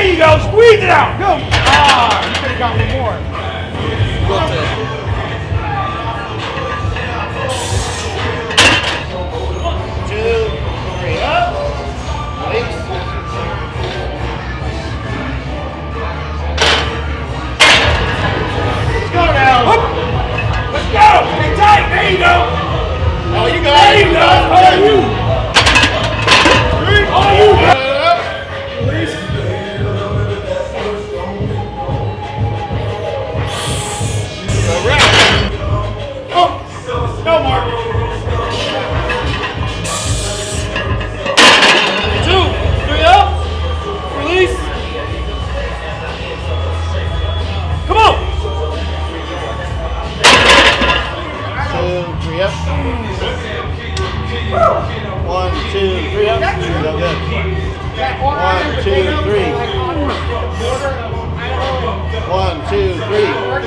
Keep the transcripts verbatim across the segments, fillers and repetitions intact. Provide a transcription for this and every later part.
There you go. Squeeze it out. Go. Ah, you could have got one more. Two, three, up. Release. Let's go now. Up. Let's go. Stay tight. There you go. Oh, you got There it. you go. All you. Three. All you. Release. Oh, no, Mark. Two, three up. Release. Come on. Two, three up. One, two, three up. Go good. One, two, three. One, two, three.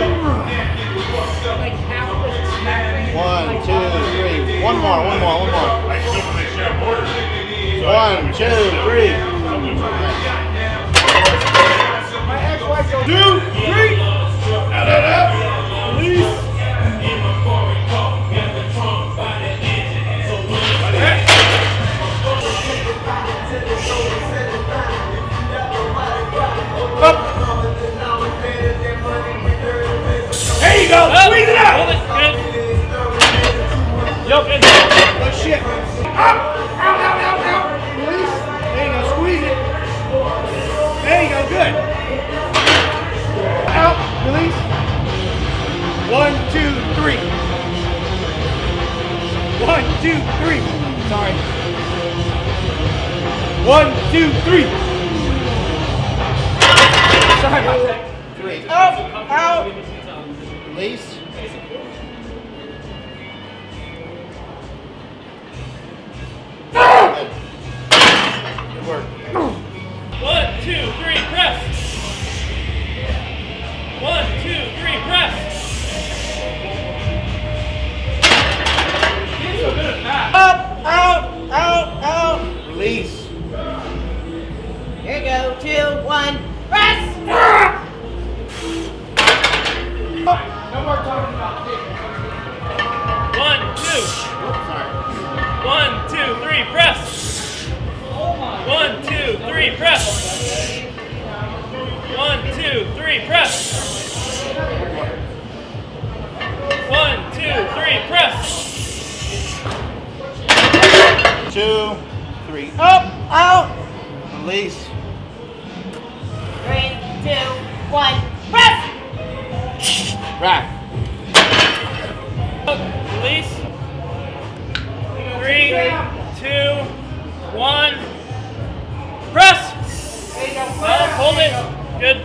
One, two, three. One more, one more, one more. One, two, three. Two, three. Out, out, out. Release. Up. There you go. Squeeze it out. Hold it. Good. Yup. Good. Oh shit. Up. Out, out, out, out. Release. There you go. Squeeze it. There you go. Good. Out. Release. One, two, three. One, two, three. Sorry. One, two, three. Sorry about that. Three. Up. Out. Release. Good. Good work. One, two, three, press. One, two, three, press. You're so good at that. Up. Out. Out. Out. Release. Here you go. Two, one, press. No more talking about this. One, two. One, two, three, press. One, two, three, press. One, two, three, press. One, two, three, press. Two, three. Up, out. Release. Three, two, one, press. Rack. Release. Three, two, one. Press. Well, hold it. Good.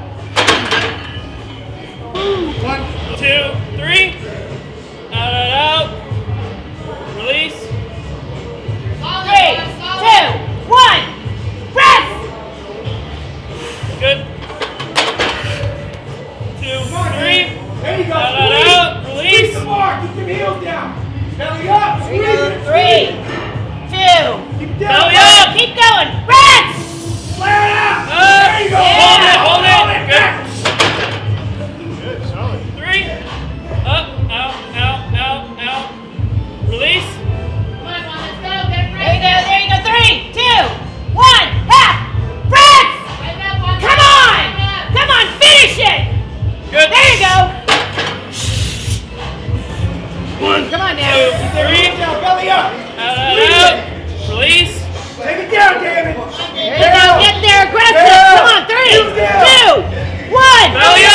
One. Two, three. Out, out, out. Release. Three, two, one, press. Good. Two, three. There you go. Out, out, Squeeze. out. Release. Squeeze some more. Keep your heels down. Belly up. Here you Squeeze go. it. Three, two, Keep it down. Belly Belly. up. keep going, press. Flare it out. Up. There you go. Hold it, hold it. Back. Good, solid. Three. Up, out, out, out, out. Release. There you go, there you go. Three, two, one, half, press. Come on, come on, finish it. Good. There you go. One, Come on two, now. three. Down. Belly up. Out, out, out. Release. Take it down, David. There you go. Get there aggressive. Come on, three, two, one. Belly up.